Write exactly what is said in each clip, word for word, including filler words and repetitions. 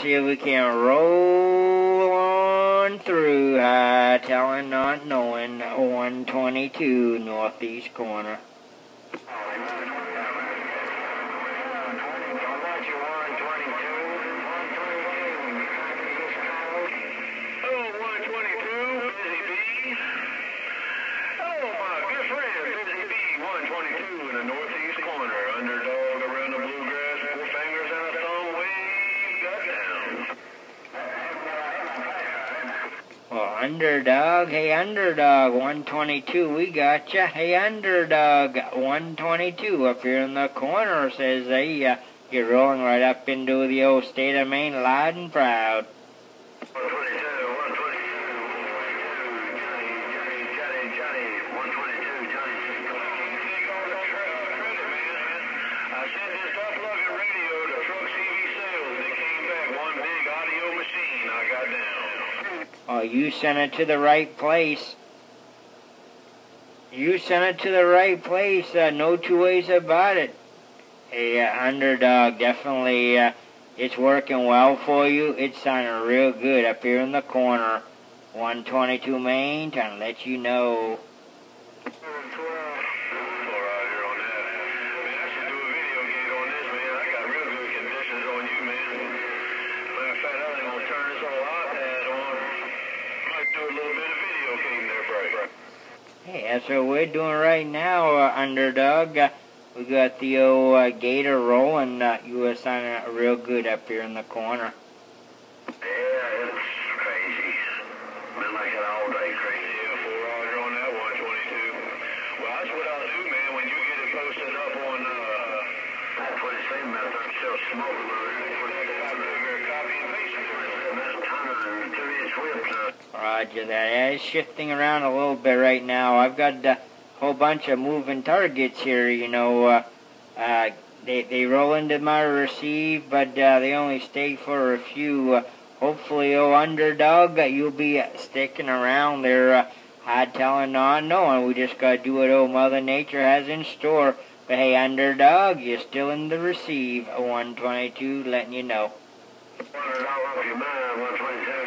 see if we can roll on through, uh, telling not knowing, one twenty-two northeast corner. Northeast corner, underdog around the bluegrass, four fingers and a thumb, wave, got down. Well, underdog, hey underdog, one twenty-two, we got ya. Hey underdog, one twenty-two, up here in the corner, says they, uh, you're rolling right up into the old state of Maine, loud and proud. Oh, you sent it to the right place. You sent it to the right place. Uh, no two ways about it. Hey, uh, underdog, definitely, uh, it's working well for you. It's sounding real good up here in the corner. one twenty-two Maine, trying to let you know. Hey, that's what we're doing right now, uh, underdog. Uh, we got the old uh, gator rolling. Uh, you were sounding real good up here in the corner. Yeah, it's crazy. Been like it all day, crazy. Yeah, four Roger on that one twenty-two. Well, that's what I'll do, man. When you get it posted up on uh, that twenty-seven method, I'm still smoking on it. Copy and paste it. That's one hundred two inch whips. Roger that. Yeah, it's shifting around a little bit right now. I've got a whole bunch of moving targets here, you know. Uh, uh, they, they roll into my receive, but uh, they only stay for a few. Uh, hopefully, oh, underdog, uh, you'll be uh, sticking around there. Uh, hard telling, not knowing. We just got to do what old Mother Nature has in store. But hey, underdog, you're still in the receive. one twenty-two, letting you know. one twenty-seven.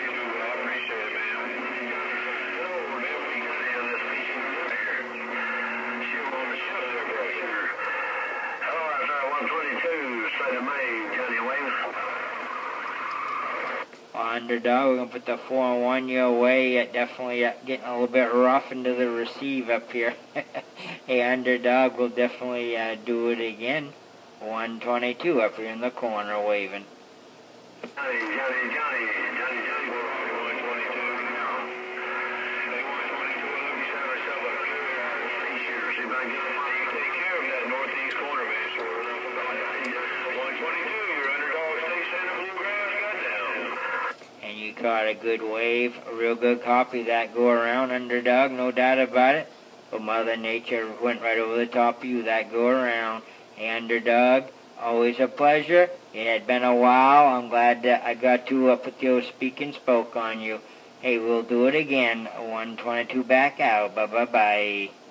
Well, underdog, we're going to put the four and one your way. Uh, definitely uh, getting a little bit rough into the receive up here. Hey, underdog, we'll definitely uh, do it again. one twenty-two up here in the corner waving. Johnny, Johnny, Johnny, Johnny, Johnny, one twenty-two. Hey, one twenty-two, look, you set yourself up here. See if I can get the money. You take care of that northeast corner, man. one twenty-two, your underdog station in the bluegrass got down. And you caught a good wave, a real good copy of that go around, underdog, no doubt about it. But Mother Nature went right over the top of you, that go around. Hey, underdog, always a pleasure. It had been a while. I'm glad that I got to uh, put the old speak and spoke on you. Hey, we'll do it again. one twenty-two back out. Bye-bye-bye.